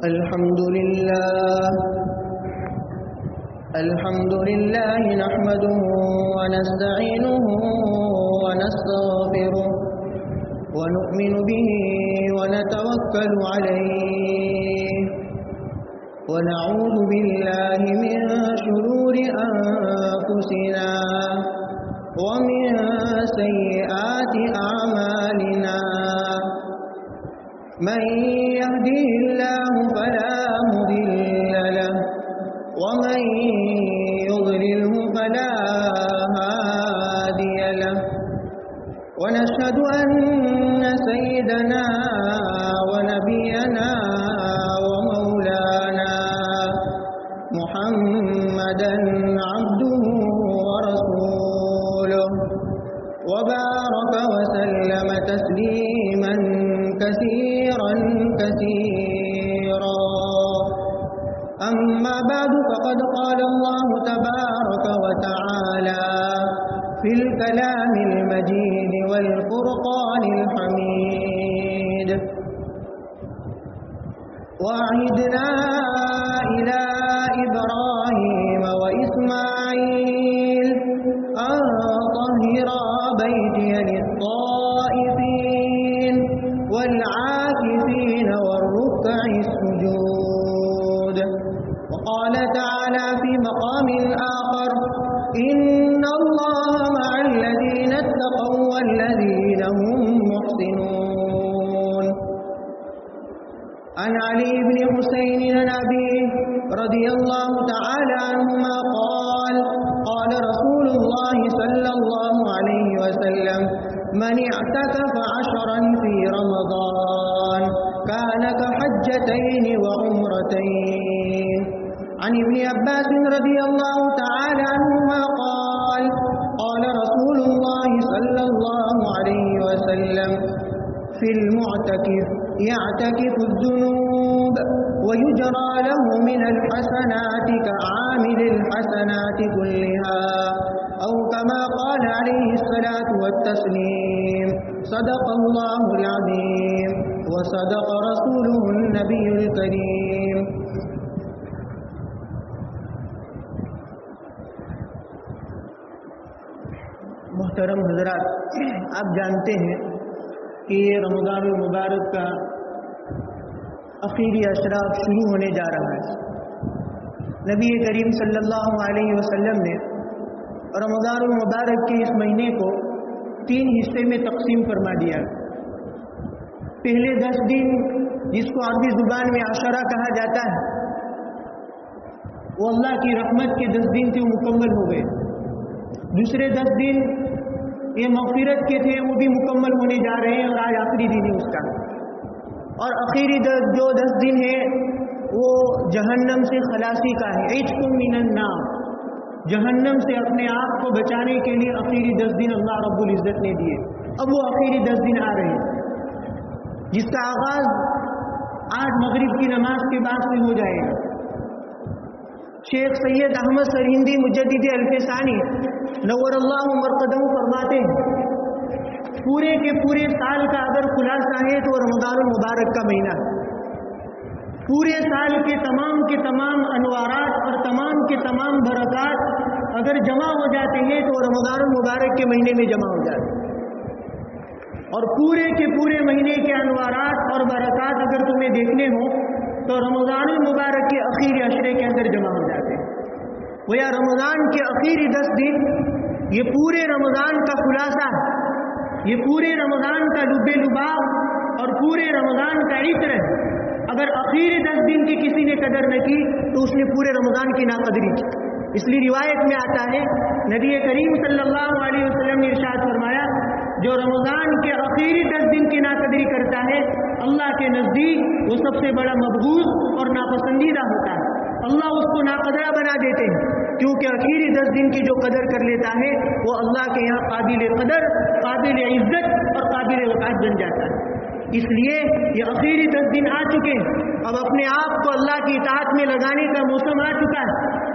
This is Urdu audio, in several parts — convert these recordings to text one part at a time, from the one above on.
الحمد لله نحمده ونستعينه ونستغفره ونؤمن به ونتوكل عليه ونعوذ بالله من شرور أنفسنا ومن سيئات أعمالنا من يهده الله فلا مضل له ومن يضلله فلا هادي له ونشهد أن سيدنا ونبينا ومولانا محمدا عبده ورسوله وبارك وسلم تسليما كثيرا أما بعد فقد قال الله تبارك وتعالى في الكلام المجيد والفرقان الحميد وعهدنا إلى إبراهيم وإسماعيل أن طهرا بيتي للطائفين والعاكفين والركع السجود. وقال تعالى في مقام آخر إن الله مع الذين اتقوا والذين هم محسنون. عن علي بن حسين عن أبيه رضي الله تعالى عنهما قال قال رسول الله صلى الله عليه وسلم من اعتكف 10 في رمضان كان كحجتين وعمرتين. عن ابن عباس رضي الله تعالى عنهما قال قال رسول الله صلى الله عليه وسلم في المعتكف يعتكف الذنوب ويجرى له من الحسنات كعامل الحسنات كلها أو كما قال عليه الصلاة والتسليم. صدق الله العظيم وصدق رسوله النبي الكريم. محترم حضرات، آپ جانتے ہیں کہ یہ رمضان المبارک کا آخری اشراف شروع ہونے جا رہا ہے. نبی کریم صلی اللہ علیہ وسلم نے رمضان المبارک کے اس مہینے کو 3 حصے میں تقسیم فرما دیا. پہلے 10 دن جس کو عربی زبان میں عشرہ کہا جاتا ہے وہ اللہ کی رحمت کے 10 دن تھے، وہ مکمل ہو گئے. دوسرے 10 دن یہ مغفرت کے تھے، وہ بھی مکمل ہونے جا رہے ہیں اور آج آخری دن ہے اس کا. اور آخری جو 10 دن ہے وہ جہنم سے خلاصی کا ہے. عتق من النار، جہنم سے اپنے آپ کو بچانے کے لیے آخری 10 دن اللہ رب العزت نے دیے. اب وہ آخری 10 دن آ رہے ہیں جس کا آغاز آج مغرب کی نماز کے بعد سے ہو جائے گا. شیخ سید احمد سرہندی مجدد الفسانی نور اللہ مرقدہ فرماتے ہیں پورے کے پورے سال کا اگر خلاصہ ہے تو رمضان المبارک کا مہینہ ہے. پورے سال کے تمام انوارات اور تمام کے تمام برکات اگر جمع ہو جاتے ہیں تو رمضان المبارک کے مہینے میں جمع ہو جاتے ہیں. اور پورے کے پورے مہینے کے انوارات اور برکات اگر تمہیں دیکھنے ہوں تو رمضان المبارک کے آخری عشرے کے اندر جمع ہو جاتے ہیں. وہ یا رمضان کے آخری 10 دن یہ پورے رمضان کا خلاصہ ہے، یہ پورے رمضان کا لب لباب اور پورے رمضان کا عطر ہے. اگر آخری 10 دن کی کسی نے قدر نہ کی تو اس نے پورے رمضان کی ناقدری کی. اس لیے روایت میں آتا ہے نبی کریم صلی اللہ علیہ وسلم نے ارشاد فرمایا جو رمضان کے آخری 10 دن کی ناقدری کرتا ہے اللہ کے نزدیک وہ سب سے بڑا مبغوض اور ناپسندیدہ ہوتا ہے. اللہ اس کو ناقدرہ بنا دیتے ہیں کیونکہ آخری 10 دن کی جو قدر کر لیتا ہے وہ اللہ کے یہاں قابل قدر، قابل عزت اور قابل وقار بن جاتا ہے. اس لیے یہ آخری 10 دن آ چکے ہیں. اب اپنے آپ کو اللہ کی اطاعت میں لگانے کا موسم آ چکا ہے.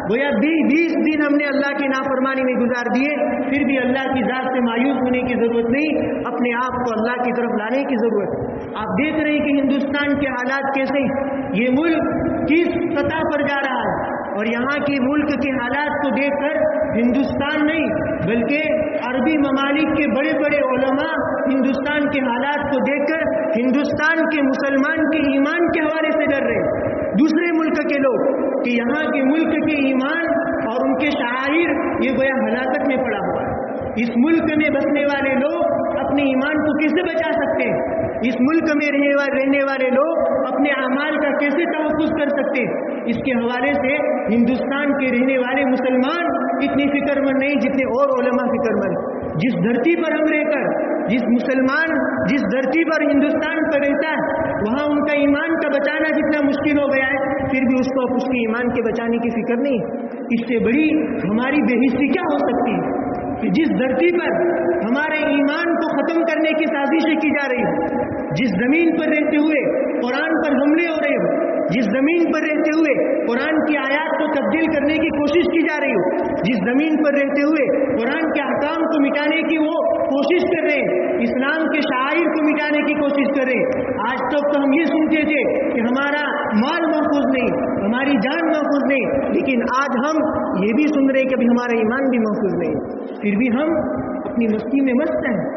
گویا 20 دن ہم نے اللہ کی نافرمانی میں گزار دیے، پھر بھی اللہ کی ذات سے مایوس ہونے کی ضرورت نہیں، اپنے آپ کو اللہ کی طرف لانے کی ضرورت۔ آپ دیکھ رہے ہیں کہ ہندوستان کے حالات کیسے، یہ ملک کس سطح پر جا رہا ہے، اور یہاں کے ملک کے حالات کو دیکھ کر ہندوستان نہیں بلکہ عربی ممالک کے بڑے بڑے علماء ہندوستان کے حالات کو دیکھ کر ہندوستان کے مسلمان کے ایمان کے حوالے سے ڈر رہے، دوسرے ملک کے لوگ، کہ یہاں کے ملک کے ایمان اور ان کے شعائر یہ گویا ہلاکت میں پڑا ہوا ہے۔ اس ملک میں بسنے والے لوگ اپنے ایمان کو کیسے بچا سکتے ہیں؟ اس ملک میں رہنے والے لوگ اپنے اعمال کا کیسے تحفظ کر سکتے ہیں؟ اس کے حوالے سے ہندوستان کے رہنے والے مسلمان اتنی فکر مند نہیں جتنے اور علماء فکر مند۔ جس دھرتی پر ہم رہ کر، جس مسلمان جس دھرتی پر ہندوستان پر رہتا ہے، وہاں ان کا ایمان کا بچانا جتنا مشکل ہو گیا ہے، پھر بھی اس کو اس کے ایمان کے بچانے کی فکر نہیں۔ اس سے بڑی ہماری بے حسی کیا ہو سکتی ہے کہ جس دھرتی پر ہمارے ایمان کو ختم کرنے کی سازشیں کی جا رہی ہوں، جس زمین پر رہتے ہوئے قرآن پر حملے ہو رہے ہوں، جس زمین پر رہتے ہوئے قرآن کی آیات کو تبدیل کرنے کی کوشش کی جا رہی ہو، جس زمین پر رہتے ہوئے قرآن کے احکام کو مٹانے کی وہ کوشش کر رہے ہیں، اسلام کے شعائر کو مٹانے کی کوشش کر رہے ہیں۔ آج تک تو ہم یہ سنتے تھے کہ ہمارا مال محفوظ نہیں، ہماری جان محفوظ نہیں، لیکن آج ہم یہ بھی سن رہے ہیں کہ ابھی ہمارا ایمان بھی محفوظ نہیں، پھر بھی ہم اپنی مستی میں مست ہیں،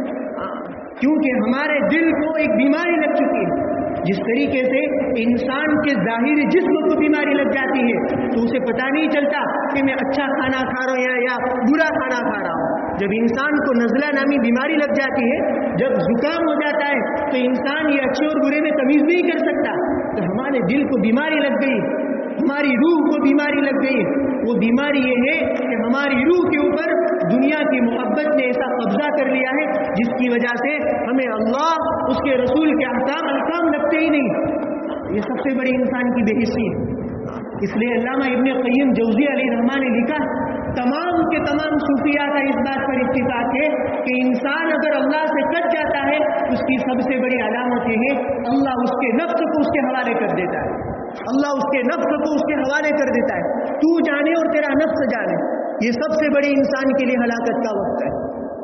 کیونکہ ہمارے دل کو ایک بیماری لگ چکی ہے۔ جس طریقے سے انسان کے ظاہری جسم کو بیماری لگ جاتی ہے تو اسے پتہ نہیں چلتا کہ میں اچھا کھانا کھا رہا ہوں یا برا کھانا کھا رہا ہوں۔ جب انسان کو نزلہ نامی بیماری لگ جاتی ہے، جب زکام ہو جاتا ہے، تو انسان یہ اچھے اور برے میں تمیز نہیں کر سکتا۔ تو ہمارے دل کو بیماری لگ گئی، ہماری روح کو بیماری لگ گئی۔ وہ بیماری یہ ہے کہ ہماری روح کے اوپر دنیا کی محبت نے ایسا قبضہ کر لیا ہے جس کی وجہ سے ہمیں اللہ، اس کے رسول کے احکام لگتے ہی نہیں۔ یہ سب سے بڑی انسان کی بے حسی ہے۔ اس لیے علامہ ابن قیم جوزی علیہ الرحمہ نے لکھا، تمام کے تمام صوفیاء کا اس بات پر اتفاق ہے کہ انسان اگر اللہ سے کٹ جاتا ہے، اس کی سب سے بڑی علامت یہ ہے اللہ اس کے نفس کو اس کے حوالے کر دیتا ہے۔ اللہ اس کے نفس کو اس کے حوالے کر دیتا ہے، تو جانے اور تیرا نفس جانے۔ یہ سب سے بڑی انسان کے لیے ہلاکت کا وقت ہے۔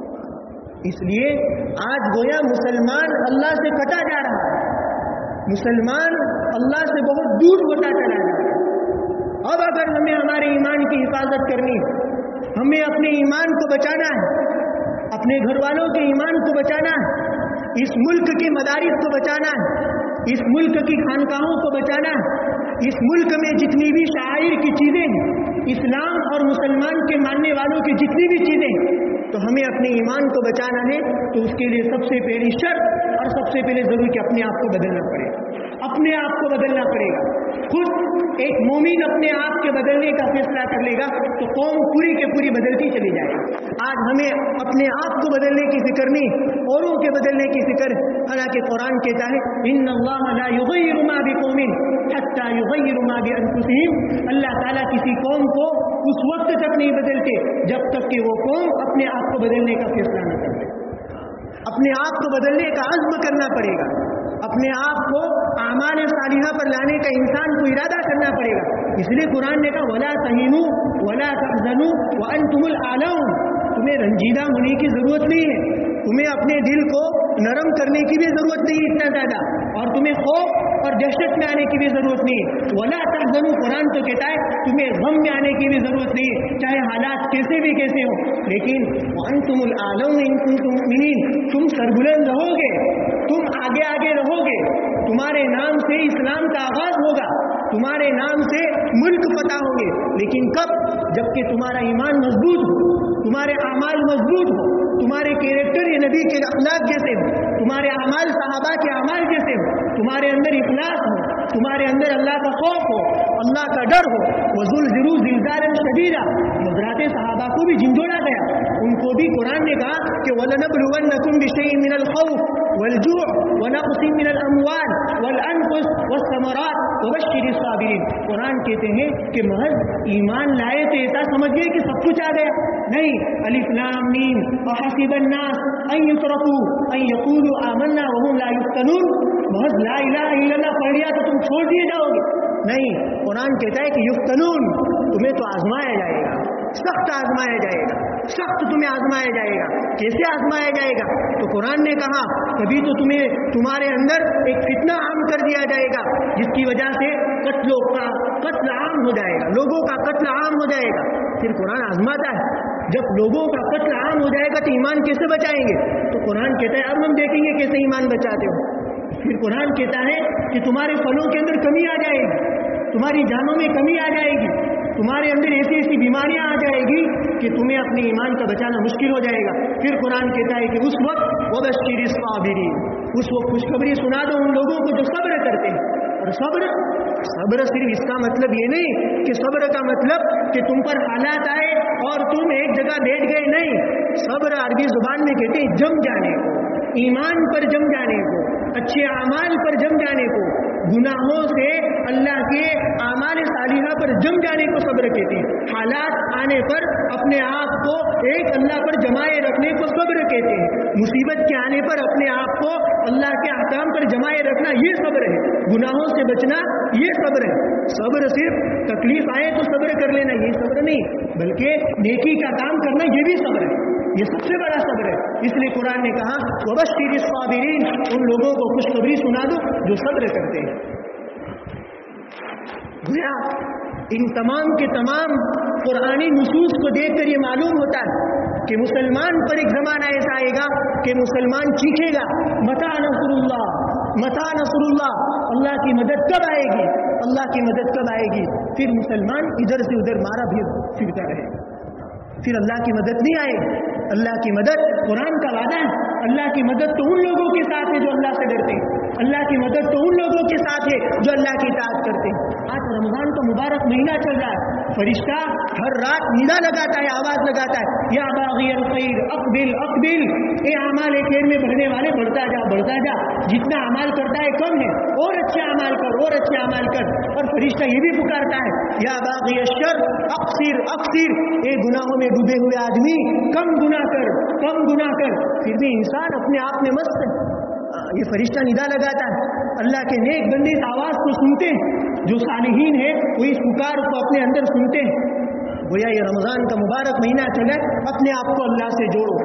اس لیے آج گویا مسلمان اللہ سے کٹا جا رہا ہے، مسلمان اللہ سے بہت دور ہوتا چلا جا رہا ہے۔ اب اگر ہمیں ہمارے ایمان کی حفاظت کرنی ہے، ہمیں اپنے ایمان کو بچانا ہے، اپنے گھر والوں کے ایمان کو بچانا ہے، اس ملک کے مدارس کو بچانا ہے، اس ملک کی خانقاہوں کو بچانا ہے، اس ملک میں جتنی بھی شاعر کی چیزیں ہیں، اسلام اور مسلمان کے ماننے والوں کی جتنی بھی چیزیں ہیں، تو ہمیں اپنے ایمان کو بچانا ہے۔ تو اس کے لیے سب سے پہلی شرط اور سب سے پہلے ضروری کہ اپنے آپ کو بدلنا پڑے گا، اپنے آپ کو بدلنا پڑے گا۔ خود ایک مومن اپنے آپ کے بدلنے کا فیصلہ کر لے گا تو قوم پوری کے پوری بدلتی چلی جائے گی۔ آج ہمیں اپنے آپ کو بدلنے کی فکر نہیں، اوروں کے بدلنے کی فکر ہے۔ حالانکہ قرآن کہتا ہے ان اللہ لا یغیر ما بقوم حتی یغیر ما بانفسہم، اللہ تعالیٰ کسی قوم کو اس وقت تک نہیں بدلتے جب تک کہ وہ قوم اپنے آپ کو بدلنے کا فیصلہ نہ کر لے۔ اپنے آپ کو بدلنے کا عزم کرنا پڑے گا، اپنے آپ کو اعمال صالحہ پر لانے کا انسان کو ارادہ کرنا پڑے گا۔ اس لیے قرآن نے کہا وَلَا تَهِنُوا وَلَا تَحْزَنُوا وَأَنْتُمُ الْأَعْلَوْنَ، تمہیں رنجیدہ ہونے کی ضرورت نہیں ہے، تمہیں اپنے دل کو نرم کرنے کی بھی ضرورت نہیں ہے اتنا زیادہ، اور تمہیں خوف اور دہشت میں آنے کی بھی ضرورت نہیں ہے۔ وَلَا تَحْزَنُوا، قرآن تو کہتا ہے تمہیں غم میں آنے کی بھی ضرورت نہیں ہے، چاہے حالات کیسے بھی کیسے ہوں، لیکن وَأَنْتُمُ الْأَعْلَوْنَ إِن كُنتُم مُؤْمِنِينَ، تم سربلند رہو گے، تم آگے رہو گے، تمہارے نام سے اسلام کا آغاز ہوگا، تمہارے نام سے ملک فتح ہوں گے، لیکن کب؟ جبکہ تمہارا ایمان مضبوط ہو، تمہارے اعمال مضبوط ہو، تمہارے کیریکٹر یہ نبی کے اخلاق جیسے ہو، تمہارے اعمال صحابہ کے اعمال جیسے ہو، تمہارے اندر اخلاص ہو، تمہارے اندر اللہ کا خوف ہو، اللہ کا ڈر ہو۔ وَزُلْزِلُوا زِلْزَالًا شَدِيدًا، حضرات صحابہ کو بھی جھنجھوڑا گیا، ان کو بھی قرآن نے کہا کہ وَلَنَبْلُوَنَّكُمْ بِشَيْءٍ مِّنَ الْخَوْفِ وَالْجُوعِ وَنَقْصٍ مِّنَ الْأَمْوَالِ وَالْأَنفُسِ وَالثَّمَرَاتِ وَبَشِّرِ الصَّابِرِينَ۔ قرآن کہتے ہیں کہ محض ایمان لائے تو ایسا سمجھ گئے کہ سب کچھ آ گیا، نہیں۔ الف لام میم وحسب الناس ان يتركوا ان يقولوا آمنا وهم لا يفتنون، محض لا الہ الا اللہ پڑھ لیا تو تم چھوڑ دیے جاؤ گے، نہیں۔ قرآن کہتا ہے کہ یفتنون، تمہیں تو آزمایا جائے گا، سخت آزمایا جائے گا، سخت تمہیں آزمایا جائے گا۔ کیسے آزمایا جائے گا؟ تو قرآن نے کہا کبھی تو تمہارے اندر ایک فتنہ عام کر دیا جائے گا جس کی وجہ سے قتل عام ہو جائے گا، لوگوں کا قتل عام ہو جائے گا۔ پھر قرآن آزماتا ہے، جب لوگوں کا قتل عام ہو جائے گا تو ایمان کیسے بچائیں گے؟ تو قرآن کہتا ہے اب ہم دیکھیں گے کیسے ایمان بچاتے ہو۔ پھر قرآن کہتا ہے کہ تمہارے پھلوں کے اندر کمی آ جائے گی، تمہاری جانوں میں کمی آ جائے گی، تمہارے اندر ایسی ایسی بیماریاں آ جائے گی کہ تمہیں اپنے ایمان کا بچانا مشکل ہو جائے گا۔ پھر قرآن کہتا ہے کہ اس وقت وبشر الصابرین، اس وقت خوشخبری سنا دو ان لوگوں کو جو صبر کرتے ہیں۔ اور صبر صرف اس کا مطلب یہ نہیں کہ صبر کا مطلب کہ تم پر حالات آئے اور تم ایک جگہ بیٹھ گئے، نہیں۔ صبر عربی زبان میں کہتے ہیں جم جانے کو، ایمان پر جم جانے کو، اچھے اعمال پر جم جانے کو، گناہوں سے اللہ کے اعمال صالحہ پر جم جانے کو صبر کہتے ہیں۔ حالات آنے پر اپنے آپ کو ایک اللہ پر جمائے رکھنے کو صبر کہتے ہیں۔ مصیبت کے آنے پر اپنے آپ کو اللہ کے احکام پر جمائے رکھنا یہ صبر ہے۔ گناہوں سے بچنا یہ صبر ہے۔ صبر صرف تکلیف آئے تو صبر کر لینا یہ صبر نہیں، بلکہ نیکی کا کام کرنا یہ بھی صبر ہے، یہ سب سے بڑا صبر ہے۔ اس لیے قرآن نے کہا وبشر الصابرین، ان لوگوں کو خوشخبری سنا دو جو صبر کرتے ہیں۔ گویا ان تمام کے تمام قرآنی نصوص کو دیکھ کر یہ معلوم ہوتا ہے کہ مسلمان پر ایک زمانہ ایسا آئے گا کہ مسلمان چیخے گا متی نصر اللہ، متی نصر اللہ، اللہ کی مدد کب آئے گی، اللہ کی مدد کب آئے گی۔ پھر مسلمان ادھر سے ادھر مارا بھی پھرتا رہے گا، پھر اللہ کی مدد نہیں آئے گی۔ اللہ کی مدد قرآن کا وعدہ ہے، اللہ کی مدد تو ان لوگوں کے ساتھ ہے جو اللہ سے ڈرتے ہیں، اللہ کی مدد تو ان لوگوں کے ساتھ ہے جو اللہ کی اطاعت کرتے ہیں۔ آج رمضان کا مبارک مہینہ چل رہا ہے، فرشتہ ہر رات ندا لگاتا ہے، آواز لگاتا ہے یا باغی الخیر اقبل اقبل، اے اعمال خیر میں بڑھنے والے بڑھتا جا بڑھتا جا، جتنا اعمال کرتا ہے کم ہے، اور اچھے اعمال کر اور اچھے اعمال کر۔ اور فرشتہ یہ بھی پکارتا ہے یا باغی الشر اقصر اقصر، اے گناہوں میں ڈوبے ہوئے آدمی کم گناہ کر کم گناہ کر۔ پھر بھی انسان اپنے آپ میں مست ہے، یہ فرشتہ ندا لگاتا ہے، اللہ کے نیک بندے اس آواز کو سنتے ہیں، جو صالحین ہیں وہ اس پکار کو اپنے اندر سنتے ہیں۔ گویا یہ رمضان کا مبارک مہینہ چلے، اپنے آپ کو اللہ سے جوڑو،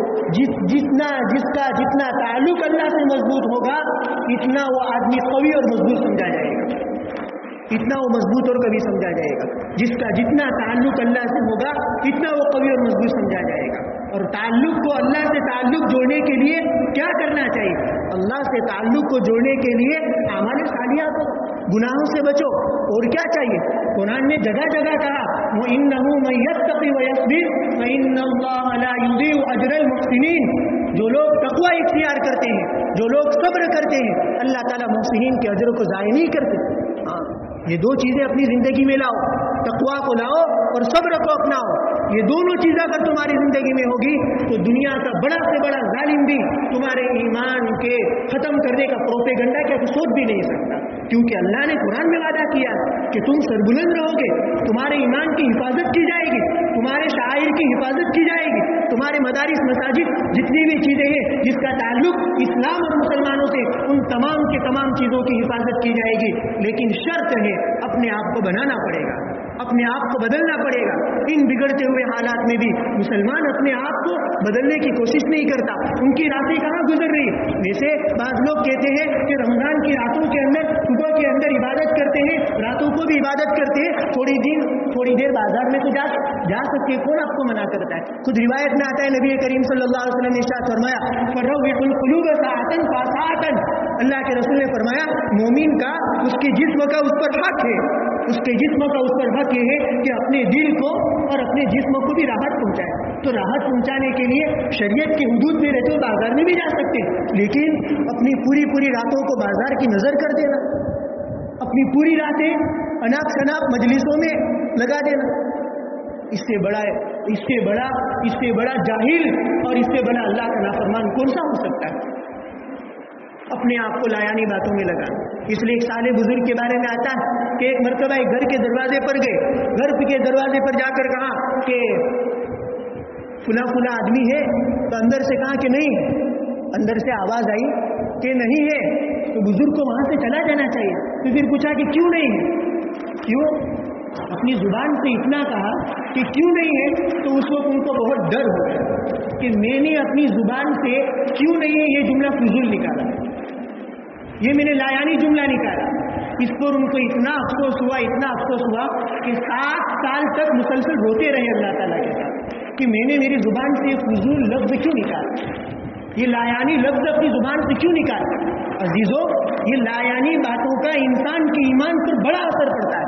جس کا جتنا تعلق اللہ سے مضبوط ہوگا اتنا وہ آدمی قوی اور مضبوط سمجھا جائے گا، اتنا وہ مضبوط اور کبھی سمجھا جائے گا۔ جس کا جتنا تعلق اللہ سے ہوگا اتنا وہ قوی اور مضبوط سمجھا جائے گا۔ اور تعلق کو اللہ سے تعلق جوڑنے کے لیے کیا کرنا چاہیے؟ اللہ سے تعلق کو جوڑنے کے لیے اعمال صالحہ کرو، گناہوں سے بچو۔ اور کیا چاہیے؟ قرآن نے جگہ جگہ کہا وَإِنَّهُ مَن يَتَّقِ وَيَصْبِرْ فَإِنَّ اللَّهَ لَا يُضِيعُ أَجْرَ الْمُحْسِنِينَ، جو لوگ تقوی اختیار کرتے ہیں، جو لوگ صبر کرتے ہیں، اللہ تعالیٰ محسنین کے اجر کو ضائع نہیں کرتے۔ یہ دو چیزیں اپنی زندگی میں لاؤ، تقوی کو لاؤ اور صبر کو اپناؤ۔ یہ دونوں چیزیں اگر تمہاری زندگی میں ہوگی تو دنیا کا بڑا سے بڑا ظالم بھی تمہارے ایمان کے ختم کرنے کا پروپیگنڈا کیا سوچ بھی نہیں سکتا، کیونکہ اللہ نے قرآن میں وعدہ کیا کہ تم سربلند رہو گے، تمہارے ایمان کی حفاظت کی جائے گی، تمہارے شعائر کی حفاظت کی جائے گی، تمہارے مدارس مساجد جتنی بھی چیزیں ہیں جس کا تعلق اسلام اور مسلمانوں سے، ان تمام کے تمام چیزوں کی حفاظت کی جائے گی۔ لیکن شرط ہے اپنے آپ کو بنانا پڑے گا، اپنے آپ کو بدلنا پڑے گا۔ ان بگڑتے ہوئے حالات میں بھی مسلمان اپنے آپ کو بدلنے کی کوشش نہیں کرتا، ان کی راتیں کہاں گزر رہی ہے۔ ویسے بعض لوگ کہتے ہیں کہ رمضان کی راتوں کے اندر صبح کے اندر عبادت کرتے ہیں، راتوں کو بھی عبادت کرتے ہیں، تھوڑی دیر بازار میں تو جا سکتے، کون آپ کو منع کرتا ہے؟ خود روایت میں آتا ہے نبی کریم صلی اللہ علیہ وسلم نے ارشاد فرمایا فَرَوِّحُ الْقُلُوبَ سَاعَةً فَسَاعَةً، اللہ کے رسول نے فرمایا مومن کا اس کے جسم کا اس پر حق ہے، اس کے جسم کا اس پر حق یہ ہے کہ اپنے دل کو اور اپنے جسم کو بھی راحت پہنچائے۔ تو راحت پہنچانے کے لیے شریعت کی حدود میں رہتے ہو بازار میں بھی جا سکتے، لیکن اپنی پوری راتوں کو بازار کی نظر کر دینا، اپنی پوری راتیں اناپ شناپ مجلسوں میں لگا دینا، اس سے بڑا جاہل اور اس سے بڑا اللہ کا نافرمان کون سا ہو سکتا ہے؟ اپنے آپ کو لایانی باتوں میں لگا۔ اس لیے ایک صالح بزرگ کے بارے میں آتا ہے کہ ایک مرتبہ ایک گھر کے دروازے پر گئے، گھر کے دروازے پر جا کر کہا کہ فلاں آدمی ہے، تو اندر سے کہا کہ نہیں، اندر سے آواز آئی کہ نہیں ہے، تو بزرگ کو وہاں سے چلا جانا چاہیے۔ تو پھر پوچھا کہ کیوں نہیں ہے؟ کیوں؟ اپنی زبان سے اتنا کہا کہ کیوں نہیں ہے، تو اس وقت ان کو بہت ڈر ہو گیا کہ میں نے اپنی زبان سے کیوں نہیں ہے یہ جملہ فضول نکالا، یہ میں نے لایانی جملہ نکالا. اس پر ان کو اتنا افسوس ہوا کہ 7 سال تک مسلسل روتے رہے اللہ تعالیٰ کے ساتھ کہ میں نے میری زبان سے فضول لفظ کیوں نکالا، یہ لایانی لفظ اپنی زبان سے کیوں نکالا. عزیزوں، یہ لایانی باتوں کا انسان کے ایمان پر بڑا اثر پڑتا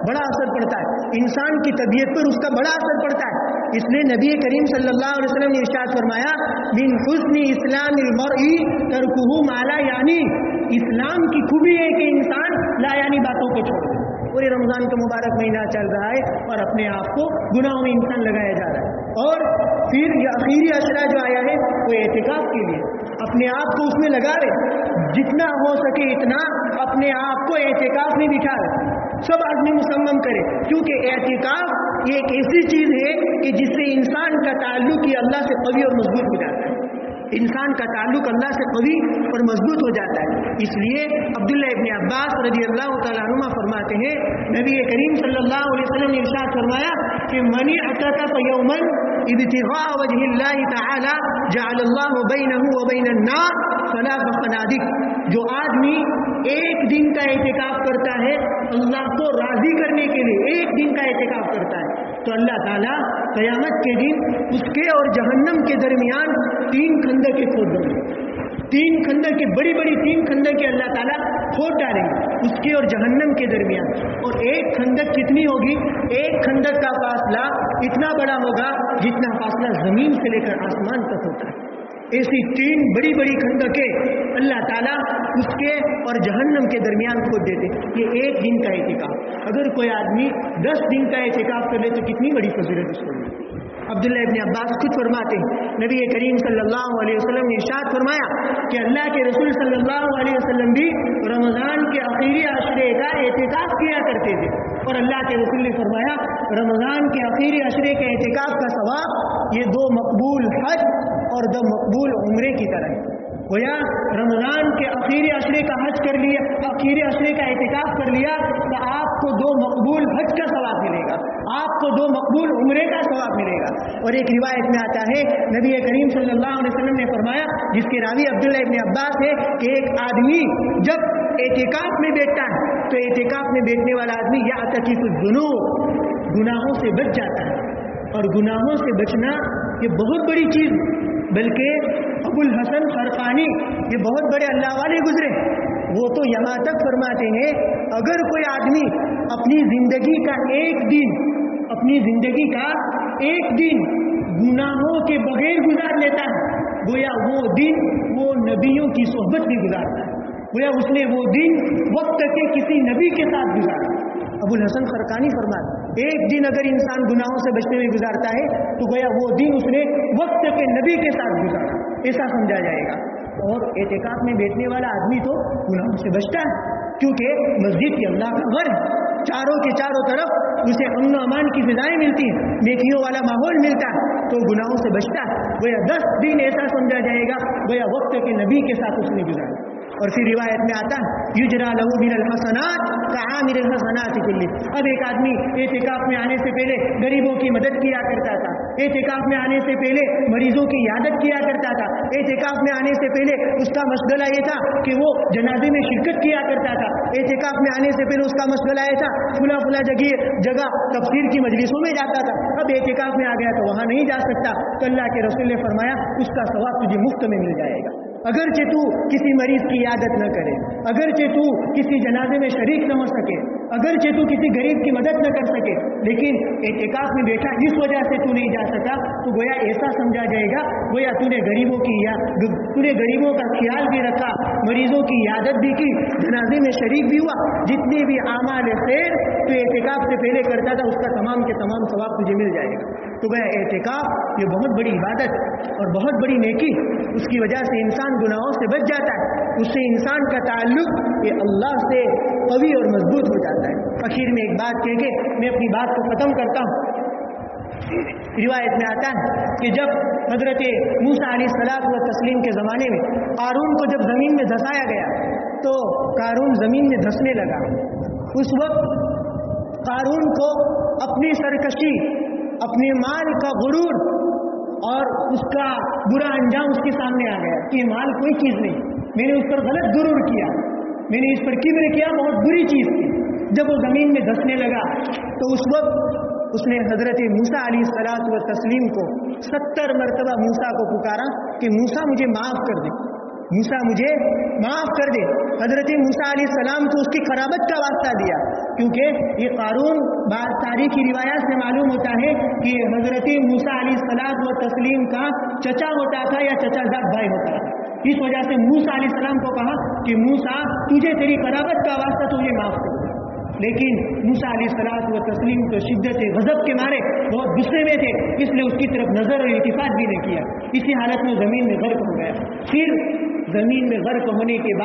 ہے، انسان کی طبیعت پر اس کا بڑا اثر پڑتا ہے. اس لیے نبی کریم صلی اللہ علیہ وسلم نے ارشاد فرمایا من حسن اسلام المرء ترکہ ما لا یعنی، اسلام کی خوبی ہے کہ انسان لایانی باتوں کو چھوڑ دے. پورے رمضان کا مبارک مہینہ چل رہا ہے اور اپنے آپ کو گناہوں میں انسان لگایا جا رہا ہے، اور پھر یہ آخری عشرہ جو آیا ہے وہ اعتکاف کے لیے اپنے آپ کو اس میں لگا رہے، جتنا ہو سکے اتنا اپنے آپ کو اعتکاف میں بٹھا رہے، سب آدمی مصمم کرے، کیونکہ اعتکاف یہ ایک ایسی چیز ہے کہ جس سے انسان کا تعلق یہ اللہ سے قوی اور مضبوط ہو جاتا ہے، انسان کا تعلق اللہ سے قوی اور مضبوط ہو جاتا ہے. اس لیے عبداللہ ابن عباس رضی اللہ تعالیٰ عنہما فرماتے ہیں نبی کریم صلی اللہ علیہ وسلم نے ارشاد فرمایا کہ من اعتکف یوما ابتغاء وجہ اللہ تعالی جعل اللہ بینہ وبین النار فلا فنادق، جو آدمی ایک دن کا اعتکاف کرتا ہے اللہ کو راضی کرنے کے لیے، ایک دن کا اعتکاف کرتا ہے تو اللہ تعالیٰ قیامت کے دن اس کے اور جہنم کے درمیان 3 خندقیں کھود دیں گے، 3 خندقیں، بڑی بڑی 3 خندقیں اللہ تعالیٰ کھود ڈالیں گے اس کے اور جہنم کے درمیان. اور ایک خندق کتنی ہوگی؟ ایک خندق کا فاصلہ اتنا بڑا ہوگا جتنا فاصلہ زمین سے لے کر آسمان تک ہوتا ہے. ایسی 3 بڑی بڑی خندقیں اللہ تعالیٰ اس کے اور جہنم کے درمیان کھود دیتے. یہ ایک دن کا اعتکاف، اگر کوئی آدمی 10 دن کا اعتکاف کر لے تو کتنی بڑی فضیلت اس کو ملتی. عبداللہ ابن عباس خود فرماتے ہیں نبی کریم صلی اللہ علیہ وسلم نے ارشاد فرمایا کہ اللہ کے رسول صلی اللہ علیہ وسلم بھی رمضان کے آخری عشرے کا اعتکاف کیا کرتے تھے، اور اللہ کے رسول نے فرمایا رمضان کے آخری عشرے کے اعتکاف کا ثواب یہ 2 مقبول حج اور 2 مقبول عمرے کی طرح ہے. گویا رمضان کے آخری عشرے کا حج کر لیا، آخری عشرے کا اعتکاف کر لیا تو آپ کو 2 مقبول حج کا ثواب ملے گا، آپ کو 2 مقبول عمرے کا ثواب ملے گا. اور ایک روایت میں آتا ہے نبی کریم صلی اللہ علیہ وسلم نے فرمایا، جس کے راوی عبداللہ ابن عباس ہے، کہ ایک آدمی جب اعتکاف میں بیٹھتا ہے تو اعتکاف میں بیٹھنے والا آدمی یعتکف الذنوب، گناہوں سے بچ جاتا ہے. اور گناہوں سے بچنا یہ بہت بڑی چیز، بلکہ ابو الحسن خرقانی یہ بہت بڑے اللہ والے گزرے، وہ تو یہاں تک فرماتے ہیں اگر کوئی آدمی اپنی زندگی کا ایک دن گناہوں کے بغیر گزار لیتا ہے، گویا وہ دن وہ نبیوں کی صحبت میں گزارتا ہے، گویا اس نے وہ دن وقت کے کسی نبی کے ساتھ گزارا. ابو الحسن خرقانی فرماتے ایک دن اگر انسان گناہوں سے بچنے میں گزارتا ہے تو گویا وہ دن اس نے وقت کے نبی کے ساتھ گزارا، ایسا سمجھا جائے گا. اور اعتکاف میں بیٹھنے والا آدمی تو گناہوں سے بچتا ہے، کیونکہ مسجد کی اللہ کا گھر، چاروں کے چاروں طرف اسے امن و امان کی فضائیں ملتی ہیں، نیکیوں والا ماحول ملتا ہے، تو گناہوں سے بچتا ہے. گویا 10 دن ایسا سمجھا جائے گا گویا وقت کے نبی کے ساتھ اس نے گزارا. اور پھر روایت میں آتا ہے یجرا لہو من الحسنات کعامل الحسنات کلی. اب ایک آدمی اعتکاف میں آنے سے پہلے غریبوں کی مدد کیا کرتا تھا، اعتکاف میں آنے سے پہلے مریضوں کی عیادت کیا کرتا تھا، اعتکاف میں آنے سے پہلے اس کا مشغلہ یہ تھا کہ وہ جنازے میں شرکت کیا کرتا تھا، اعتکاف میں آنے سے پہلے اس کا مشغلہ یہ تھا فلاں جگہ تفسیر کی مجلسوں میں جاتا تھا. اب اعتکاف میں آ گیا تو وہاں نہیں جا سکتا، تو اللہ کے رسول نے فرمایا اس کا ثواب تجھے مفت میں مل جائے گا. اگرچہ تو کسی مریض کی عیادت نہ کرے، اگرچہ تو کسی جنازے میں شریک نہ ہو سکے، اگرچہ تو کسی غریب کی مدد نہ کر سکے، لیکن اعتکاف میں بیٹھا جس وجہ سے تو نہیں جا سکا تو گویا ایسا سمجھا جائے گا گویا تو نے غریبوں کا خیال بھی رکھا، مریضوں کی عیادت بھی کی، جنازے میں شریک بھی ہوا، جتنے بھی اعمال خیر تو اعتکاف سے پہلے کرتا تھا اس کا تمام کے تمام ثواب تجھے مل جائے گا. تو گویا اعتکاف یہ بہت بڑی عبادت اور بہت بڑی نیکی، اس کی وجہ سے انسان گناہوں سے بچ جاتا ہے، اس سے انسان کا تعلق یہ اللہ سے قوی اور مضبوط ہو جاتا ہے. آخر میں ایک بات کہہ کے میں اپنی بات کو ختم کرتا ہوں. روایت میں آتا ہے کہ جب حضرت موسیٰ علیہ الصلوۃ والتسلیم کے زمانے میں قارون کو جب زمین میں دھسایا گیا تو قارون زمین میں دھسنے لگا. اس وقت قارون کو اپنی سرکشی، اپنے مال کا غرور اور اس کا برا انجام اس کے سامنے آ گیا کہ مال کوئی چیز نہیں، میں نے اس پر غلط غرور کیا، میں نے اس پر کبر کیا، بہت بری چیز تھی۔ جب وہ زمین میں دھسنے لگا تو اس وقت اس نے حضرت موسیٰ علیہ الصلاۃ والتسلیم کو 70 مرتبہ موسیٰ کو پکارا کہ موسیٰ مجھے معاف کر دے، موسیٰ مجھے معاف کر دے۔ حضرت موسیٰ علیہ السلام کو اس کی قرابت کا واسطہ دیا، کیونکہ یہ قارون بعض تاریخی روایات سے معلوم ہوتا ہے کہ حضرت موسیٰ علیہ الصلاۃ والتسلیم کا چچا ہوتا تھا یا چچا زاد بھائی ہوتا تھا۔ اس وجہ سے موسیٰ علیہ السلام کو کہا کہ موسیٰ تجھے تیری قرابت کا واسطہ تجھے معاف کر دے، لیکن موسیٰ علیہ الصلاۃ والتسلیم تو شدت غضب کے مارے بہت غصے میں تھے، اس لیے اس کی طرف نظر اور التفات بھی نہیں کیا، اسی حالت میں زمین میں غرق ہو گیا۔ پھر زمین میں غرق ہونے کے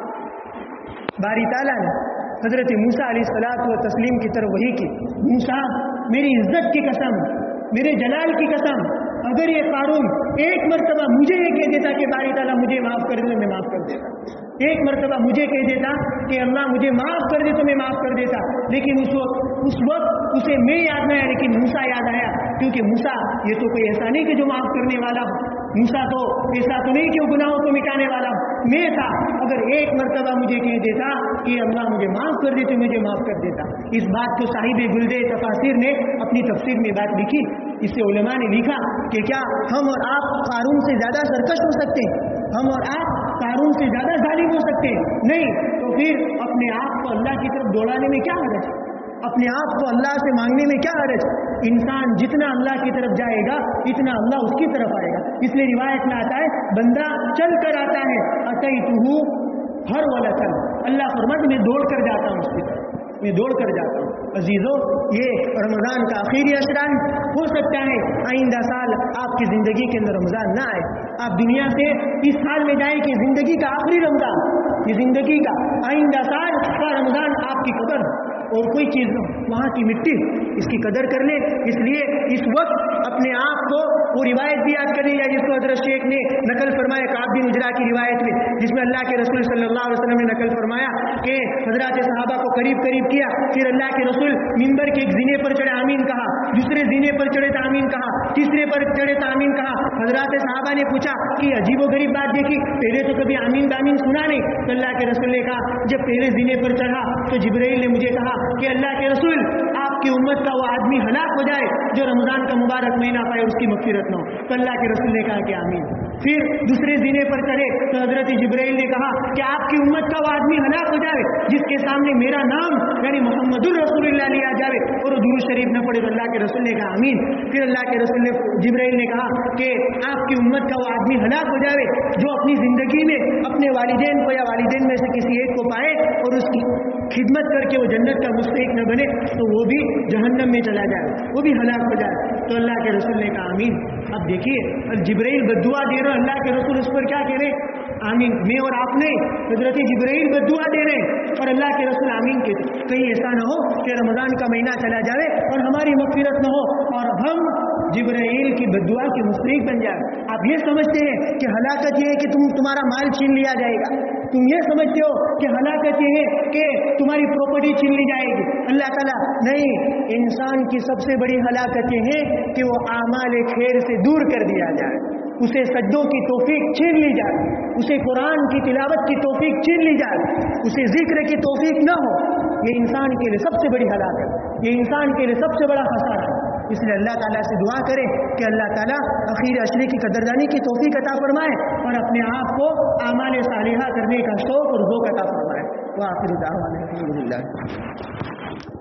بعد باری تعالیٰ نے حضرت موسیٰ علیہ الصلاۃ والتسلیم کی طرف وحی کی، موسیٰ میری عزت کی قسم، میرے جلال کی قسم، اگر یہ قارون ایک مرتبہ مجھے یہ کہہ دیتا کہ باری تعالیٰ مجھے معاف کر دے تو میں معاف کر دیتا، ایک مرتبہ مجھے کہہ دیتا کہ اللہ مجھے معاف کر دے تو میں معاف کر دیتا، لیکن اس وقت اسے میں یاد نہیں آیا، لیکن موسیٰ یاد آیا، کیونکہ موسیٰ یہ تو کوئی ایسا نہیں کہ جو معاف کرنے والا ہو، موسیٰ تو ایسا تو نہیں کہ وہ گناہوں کو مٹانے والا ہو، میں تھا، اگر ایک مرتبہ مجھے کہہ دیتا کہ اللہ مجھے معاف کر دے تو مجھے معاف کر دیتا۔ اس بات کو صاحب گلدِ تفاسیر نے اپنی تفسیر میں بات لکھی، اس سے علماء نے لکھا کہ کیا ہم اور آپ قارون سے زیادہ سرکش ہو سکتے ہیں؟ ہم اور آپ قارون سے زیادہ ظالم ہو سکتے ہیں؟ نہیں، تو پھر اپنے آپ کو اللہ کی طرف دوڑانے میں کیا حرج ہے؟ اپنے آپ کو اللہ سے مانگنے میں کیا حرج؟ انسان جتنا اللہ کی طرف جائے گا اتنا اللہ اس کی طرف آئے گا۔ اس لیے روایت میں آتا ہے بندہ چل کر آتا ہے، اتیتہ ہر ولکن، اللہ فرماتا میں دوڑ کر جاتا ہوں اس کی طرف، میں دوڑ کر جاتا ہوں۔ عزیزو، یہ رمضان کا آخری اشرا ہو سکتا ہے آئندہ سال آپ کی زندگی کے اندر رمضان نہ آئے، آپ دنیا سے اس حال میں جائیں کہ زندگی کا آخری رمضان، یہ زندگی کا آئندہ سال کا رمضان آپ کی قدر اور کوئی چیز نہ، وہاں کی مٹی اس کی قدر کر لیں۔ اس لیے اس وقت اپنے آپ کو وہ روایت بھی یاد کریں یا جس کو حضرت شیخ نے نقل فرمایا کعب بن عجرہ کی روایت میں، جس میں اللہ کے رسول صلی اللہ علیہ وسلم نے نقل فرمایا کہ حضرات صحابہ کو قریب کیا، پھر اللہ کے رسول ممبر کے ایک زینے پر چڑھے آمین کہا، دوسرے زینے پر چڑھے تو آمین کہا، تیسرے پر چڑھے تو آمین کہا۔ حضرات صحابہ نے پوچھا کہ عجیب و غریب بات دیکھی، پہلے تو کبھی آمین بامین سنا نہیں، تو اللہ کے رسول نے کہا جب پہلے زینے پر چڑھا تو جبرائیل نے مجھے کہا کہ اللہ کے رسول آپ کی امت کا وہ آدمی ہلاک ہو جائے جو رمضان کا مبارک مہینہ پائے اور اس کی مغفرت نہ ہو، تو اللہ کے رسول نے کہا کہ آمین۔ پھر دوسرے زینے پر چڑھے تو حضرت جبرائیل نے کہا کہ آپ کی امت کا وہ آدمی ہلاک ہو جائے جس کے سامنے میرا نام یعنی محمد الرسول اللہ لیا جائے اور وہ درود شریف نہ پڑے، تو اللہ کے رسول نے کہا آمین۔ پھر اللہ کے رسول نے جبرائیل نے کہا کہ آپ کی امت کا وہ آدمی ہلاک ہو جائے جو اپنی زندگی میں اپنے والدین کو یا والدین میں سے کسی ایک کو پائے اور اس کی خدمت کر کے وہ جنت کا مستحق نہ بنے تو وہ بھی جہنم میں چلا جائے، وہ بھی ہلاک ہو جائے، تو اللہ کے رسول نے کہا آمین۔ اب دیکھیے جبرائیل بددعا دے رہے، اللہ کے رسول اس پر کیا کہہ رہے؟ آمین۔ میں اور آپ نے حضرت جبرائیل بددعا دے رہے اور اللہ کے رسول آمین کہتے، کہیں ایسا نہ ہو کہ رمضان کا مہینہ چلا جائے اور ہماری مغفرت نہ ہو اور ہم جبرائیل کی بددعا کے مستحق بن جائے۔ آپ یہ سمجھتے ہیں کہ ہلاکت یہ ہے کہ تمہارا مال چھین لیا جائے گا، تم یہ سمجھتے ہو کہ ہلاکت یہ ہے کہ تمہاری پراپرٹی چھین لی جائے گی، اللہ تعالیٰ نہیں، انسان کی سب سے بڑی ہلاکت یہ ہے کہ وہ اعمال خیر سے دور کر دیا جائے، اسے سجدوں کی توفیق چھین لی جائے، اسے قرآن کی تلاوت کی توفیق چھین لی جائے، اسے ذکر کی توفیق نہ ہو، یہ انسان کے لیے سب سے بڑی ہلاکت، یہ انسان کے لیے سب سے بڑا خسارہ ہے۔ اس لیے اللہ تعالیٰ سے دعا کریں کہ اللہ تعالیٰ اخیر عشرے کی قدردانی کی توفیق عطا فرمائے اور اپنے آپ کو اعمال صالحہ کرنے کا شوق اور ذوق عطا فرمائے۔ وآخر دعوانا الحمدللہ۔